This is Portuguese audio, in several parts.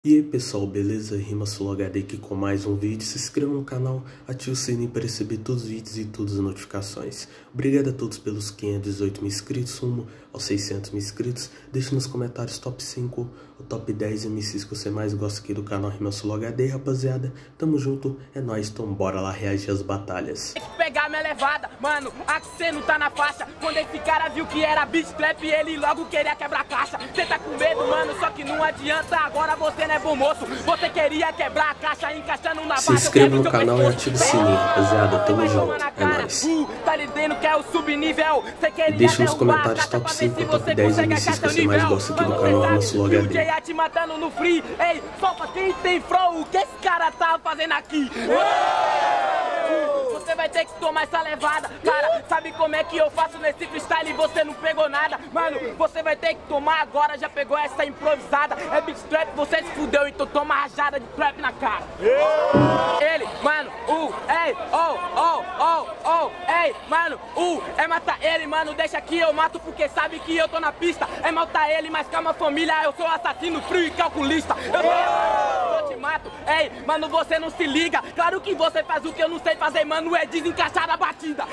E aí pessoal, beleza? RimaSoloHD aqui com mais um vídeo. Se inscreva no canal, ative o sininho para receber todos os vídeos e todas as notificações. Obrigado a todos pelos 518 mil inscritos, rumo aos 600 mil inscritos. Deixe nos comentários top 5 ou top 10 MCs que você mais gosta aqui do canal RimaSoloHD, rapaziada. Tamo junto, é nóis, então bora lá reagir às batalhas. Tem que pegar minha levada, mano, a que cê não tá na faixa. Quando esse cara viu que era beat trap, ele logo queria quebrar caixa. Cê tá com medo, mano, só que não adianta, agora você não é bom moço. Você queria quebrar a caixa encaixando na base. Se inscreva no canal e ative o sininho, rapaziada, tamo junto, é nóis. Tá dizendo que é o subnível. E deixa nos comentários top 5 ou top 10 MCs que você mais gosta aqui do canal RimaSoloHD. Te matando no free, ei, só pra quem tem flow, o que esse cara tá fazendo aqui? Você vai ter que tomar essa levada, cara. Sabe como é que eu faço nesse freestyle e você não pegou nada? Mano, você vai ter que tomar agora, já pegou essa improvisada. É beat trap, você se fudeu, então toma rajada de trap na cara. Ele, mano, ei, ei, mano, é matar ele, mano, deixa que eu mato porque sabe que eu tô na pista. É matar ele, mas calma família, eu sou assassino frio e calculista. Eu te mato, ei, mano, você não se liga. Claro que você faz o que eu não sei fazer, mano, é desencaixar a batida.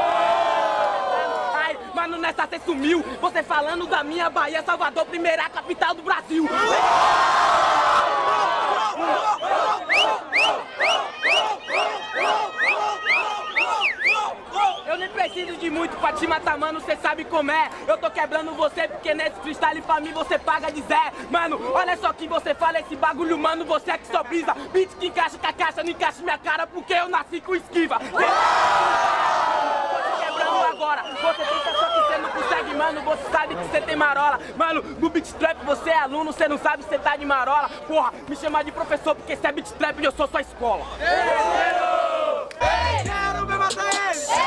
Ai, mano, nessa cê sumiu. Você falando da minha Bahia, Salvador, primeira capital do Brasil. Eu nem preciso de muito pra te matar, mano, cê sabe como é. Eu tô quebrando você porque nesse freestyle pra mim você paga de Zé. Mano, olha só que você fala esse bagulho, mano, você é que só brisa. Beat que encaixa com a caixa, não encaixa minha cara porque eu nasci com esquiva. Tô te quebrando agora, você tenta só que você não consegue, mano, você sabe que você tem marola. Mano, no beat trap você é aluno, você não sabe se você tá de marola. Porra, me chamar de professor porque você é beat trap e eu sou sua escola. Quero ver matar ele!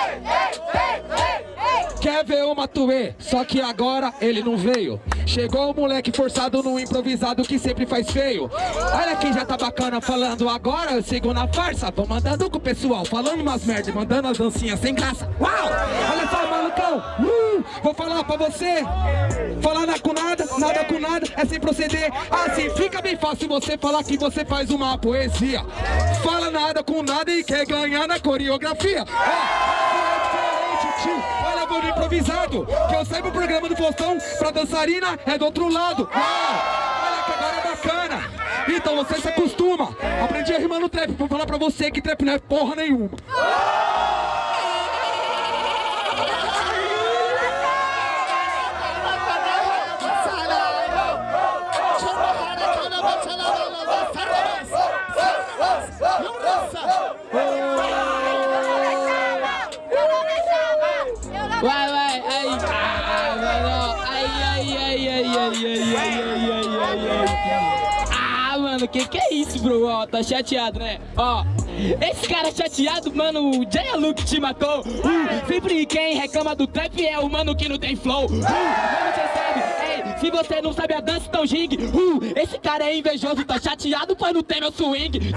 Quer ver o Matuê? Só que agora ele não veio. Chegou o moleque forçado no improvisado que sempre faz feio. Olha quem já tá bacana falando agora, eu sigo na farsa. Vou mandando com o pessoal, falando umas merda, mandando as dancinhas sem graça. Uau! Olha só, malucão! Vou falar pra você. Falar nada com nada é sem proceder. Assim fica bem fácil você falar que você faz uma poesia. Fala nada com nada e quer ganhar na coreografia. Olha, vou no improvisado, que eu saiba o programa do Faustão, pra dançarina é do outro lado. Olha que agora é bacana, então você se acostuma. Aprendi a rimar no trap, vou falar pra você que trap não é porra nenhuma. Vai, ai, ah, mano, que é isso, bro? Ó, tá chateado, né? Ó, esse cara chateado, mano, o Jay Luke te matou. Sempre quem reclama do trap é o mano que não tem flow. Mano, você sabe, ei, se você não sabe a dança, então gingue. Esse cara é invejoso, tá chateado, pois não tem meu swing.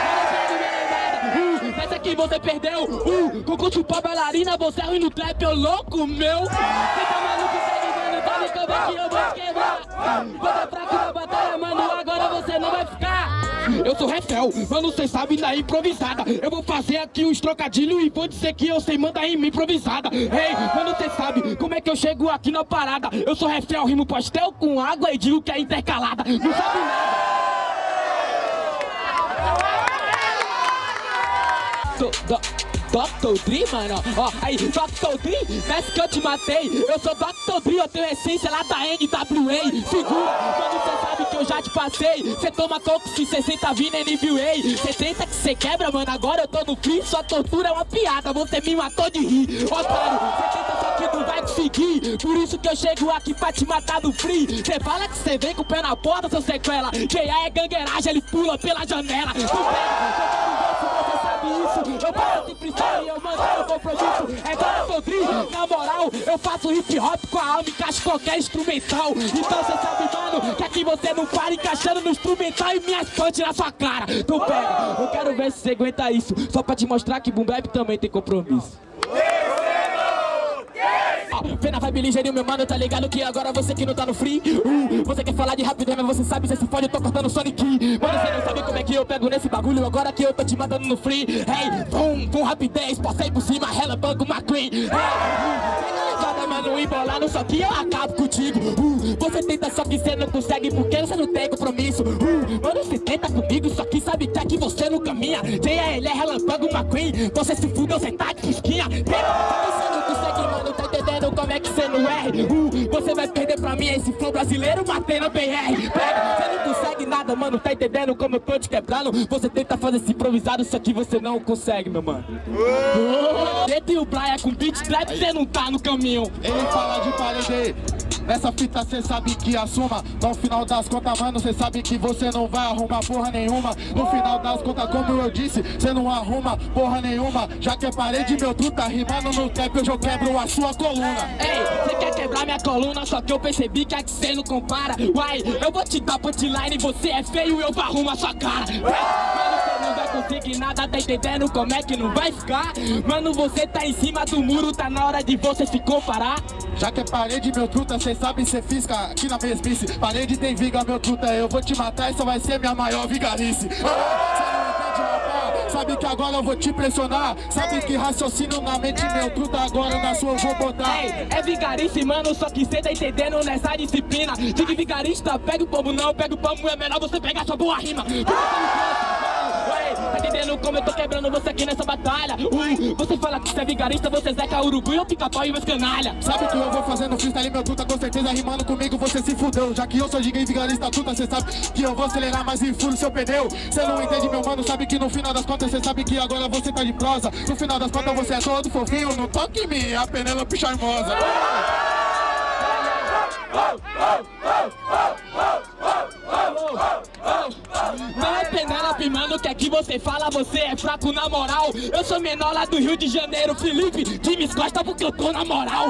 Essa aqui você perdeu, concurso pra bailarina, você é ruim no trap, ô louco meu. Você tá maluco, segue, mano, tá no câmbio que eu vou quebrar. Você é fraco na batalha, mano, agora você não vai ficar. Eu sou Refel, mano, cê sabe da improvisada. Eu vou fazer aqui uns trocadilhos e vou dizer que eu sei mandar rima improvisada. Ei, mano, cê sabe como é que eu chego aqui na parada. Eu sou Refel, rimo pastel com água e digo que é intercalada. Não sabe nada. Dr. Dre, mano, ó, aí, Dr. Dre, parece que eu te matei. Eu sou Dr. Dre, eu tenho essência lá da NWA. Segura, mano, cê sabe que eu já te passei. Cê toma coco se cê senta vindo NWA. Cê tenta que cê quebra, mano, agora eu tô no free. Sua tortura é uma piada, você me matou de rir. Otário, cê tenta só que não vai conseguir. Por isso que eu chego aqui pra te matar do free. Cê fala que cê vem com o pé na porta, seu sequela. J.A. é gangueiragem, ele pula pela janela. Isso, eu faço esse freestyle e eu mantenho o compromisso. É Dr. Dre, na moral, eu faço hip hop com a alma, encaixo qualquer instrumental. Então cê sabe, mano, que aqui você não para encaixando no instrumental e minhas punch na sua cara. Então pega, eu quero ver se você aguenta isso, só pra te mostrar que boom bap também tem compromisso. ó, vem na vibe ligeirinho, meu mano, tá ligado que agora você que não tá no free. Você quer falar de rapidez, mas você sabe, você se fode, eu tô cortando Sonic. Mano, você não sabe como é que eu pego nesse bagulho, agora que eu tô te matando no free. Hey, com rapidez, passei por cima, relâmpago McQueen. Hey, mano, embolando, só que eu acabo contigo. Você tenta, só que você não consegue, porque você não tem compromisso. Mano, você tenta comigo, só que sabe que aqui você não caminha. Ele é relâmpago McQueen, você se fudeu, você tá de fusquinha. Você não consegue, mano, tá entendendo como é que você não erre. Você vai perder pra mim esse flow brasileiro, matei na BR. Você não consegue nada, mano, tá entendendo como eu tô te quebrando. Você tenta fazer esse improvisado, só que você não consegue, meu mano. Entre o Brian com beat trap, você não tá no caminho. Ele fala de parede, nessa fita cê sabe que assuma. No final das contas, mano, cê sabe que você não vai arrumar porra nenhuma. No final das contas, como eu disse, cê não arruma porra nenhuma. Já que é parede, meu truta, rimando no trap, eu já quebro a sua coluna. Ei, cê quer quebrar minha coluna, só que eu percebi que aqui cê não compara. Uai, eu vou te dar punchline, você é feio, eu vou arrumar sua cara. Mano, cê não vai conseguir nada, tá entendendo como é que não vai ficar? Mano, você tá em cima do muro, tá na hora de você se comparar. Já que é parede, meu truta, cê sabe, cê fisca aqui na mesmice. Parede tem viga, meu truta, eu vou te matar, essa vai ser minha maior vigarice. Cê não entende, rapaz, sabe que agora eu vou te pressionar. Sabe que raciocínio na mente, meu truta, agora na sua eu vou botar. Ei, é vigarice, mano, só que cê tá entendendo nessa disciplina. De que vigarista, pega o pombo não, pega o pombo, é melhor você pegar sua boa rima. Tá entendendo como eu tô quebrando você aqui nessa batalha? Você fala que você é vigarista, você zeca urubu e eu pica-pau e meus canalha. Sabe o que eu vou fazer no freestyle, meu truta, com certeza rimando comigo você se fudeu. Já que eu sou gigante vigarista, truta, cê sabe que eu vou acelerar mais e furo seu pneu. Cê não entende, meu mano, sabe que no final das contas cê sabe que agora você tá de prosa. No final das contas você é todo fofinho, não toque em mim, a Penélope charmosa. Não é Penélope, mano, que aqui você fala, você é fraco na moral. Eu sou menor lá do Rio de Janeiro, Felipe, que me gosta porque eu tô na moral.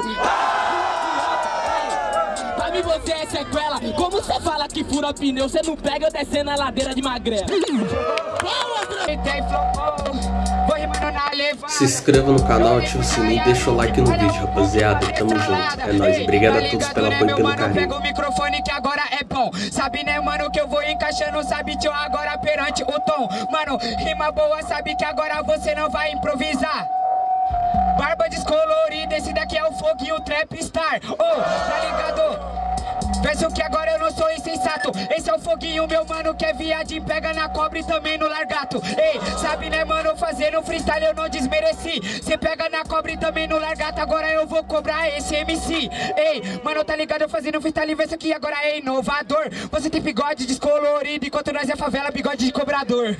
Pra mim você é sequela, como você fala que fura pneu, você não pega eu descendo a ladeira de magrela. Se inscreva no canal, ative o sininho e deixa o like no vídeo, rapaziada. Tamo junto. É nóis. Obrigado a todos pelo apoio e pelo carinho. Pega o microfone que agora é bom. Sabe, né, mano, que eu vou encaixando, sabe, tio, agora perante o tom. Mano, rima boa, sabe que agora você não vai improvisar. Barba descolorida, esse daqui é o foguinho Trap Star. Tá ligado? Penso que agora eu não sou insensato. Esse é o foguinho, meu mano, que é viadinho, pega na cobra e também no largato. Ei, sabe, né, mano, fazendo freestyle eu não desmereci. Cê pega na cobra e também no largato, agora eu vou cobrar esse MC. Ei, mano, tá ligado, eu fazendo freestyle, vê isso aqui agora é inovador. Você tem bigode descolorido, enquanto nós é favela, bigode de cobrador.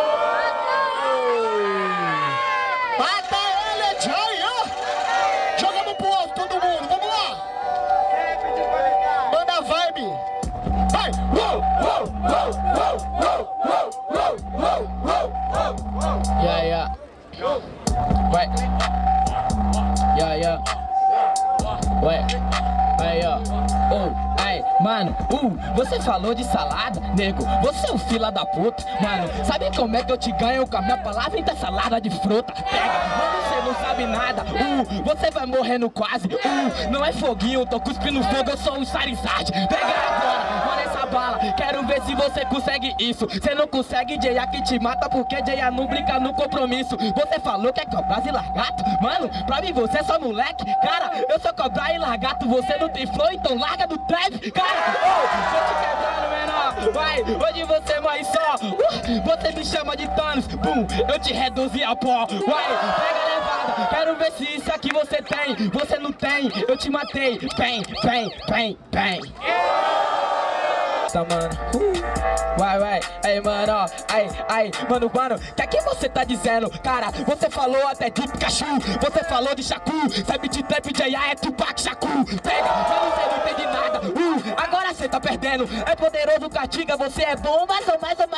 Mata ele, Jaya! Jogamos pro alto, todo mundo, vamos lá! Manda a vibe! Vai! Yeah. Vai. Yeah. Ué. Aí, ó. Aí, mano, você falou de salada, nego, você é um fila da puta. Mano, sabe como é que eu te ganho com a minha palavra? Então salada de fruta. Pega, mano, você não sabe nada. Você vai morrendo quase. Não é foguinho, tô cuspindo fogo, eu sou um Charizard. Pega agora, mano, essa bala. Quero ver se você consegue isso. Você não consegue, Jay, que te mata porque Jay não brinca no compromisso. Você falou que é cobrar e largato. Mano, pra mim você é só moleque. Cara, eu sou cobrar e largato. Você não tem flow, então larga do trap. Cara, tô te quebrando, menor. Vai, hoje você morre só. Você me chama de Thanos. Bum, eu te reduzi a pó. Vai, pega a levada. Quero ver se isso aqui você tem. Você não tem, eu te matei. Bem. Tá, mano. Vai, aí, mano, ó, aí, mano, que aqui você tá dizendo? Cara, você falou até de Pikachu, você falou de Shaku, sabe de trap de AI é Tupac Shaku. Pega, mas você não entende nada, agora você tá perdendo. É poderoso, castiga, você é bom, mais ou menos.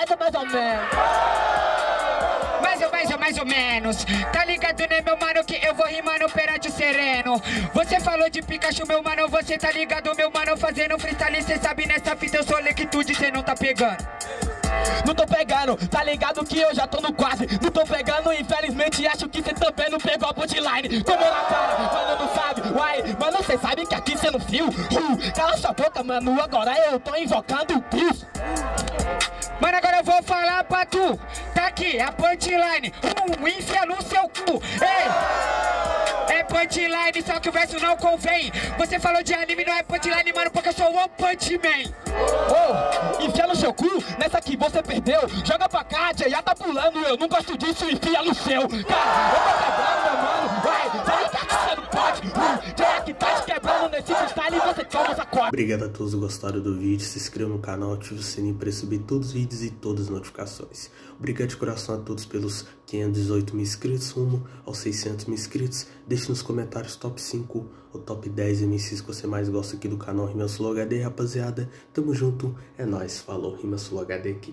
Mais ou menos, tá ligado, né, meu mano, que eu vou rimando perante o sereno. Você falou de Pikachu, meu mano, você tá ligado, meu mano, fazendo freestyle, cê sabe nessa fita eu sou lectude, cê não tá pegando. Não tô pegando, tá ligado que eu já tô no quase. Não tô pegando, infelizmente acho que cê também não pegou a punchline. Tomou na cara, mano, não sabe. Uai, mano, cê sabe que aqui cê não fio. Cala sua boca, mano, agora eu tô invocando o Deus. Mano, agora eu vou falar pra tu. Tá aqui, a punchline. Enfia no seu cu. Ei! É punchline, só que o verso não convém. Você falou de anime, não é punchline, mano, porque eu sou One Punch Man. Oh, enfia no seu cu, nessa que você perdeu. Joga pra cá, já tá pulando. Eu não gosto disso, enfia no seu. Cara, eu tô quebrando, meu mano. Vai, sai daqui, você não pode. Já que tá te quebrando nesse freestyle e você toma essa corda. Obrigado a todos que gostaram do vídeo, se inscreva no canal, ative o sininho para receber todos os vídeos e todas as notificações. Obrigado de coração a todos pelos 518 mil inscritos, rumo aos 600 mil inscritos. Deixe nos comentários top 5 ou top 10 MCs que você mais gosta aqui do canal Rima Sul HD, rapaziada. Tamo junto, é nóis, falou, Rima Sul HD aqui.